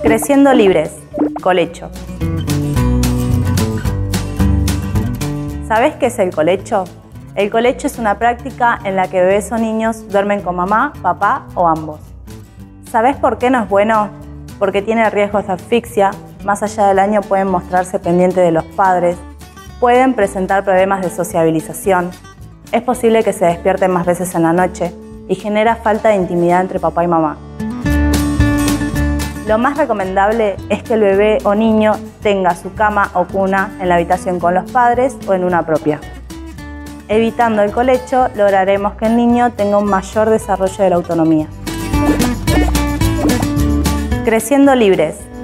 Creciendo libres, colecho. ¿Sabés qué es el colecho? El colecho es una práctica en la que bebés o niños duermen con mamá, papá o ambos. ¿Sabés por qué no es bueno? Porque tiene riesgos de asfixia, más allá del año pueden mostrarse pendientes de los padres, pueden presentar problemas de sociabilización, es posible que se despierten más veces en la noche y genera falta de intimidad entre papá y mamá. Lo más recomendable es que el bebé o niño tenga su cama o cuna en la habitación con los padres o en una propia. Evitando el colecho, lograremos que el niño tenga un mayor desarrollo de la autonomía. Creciendo libres.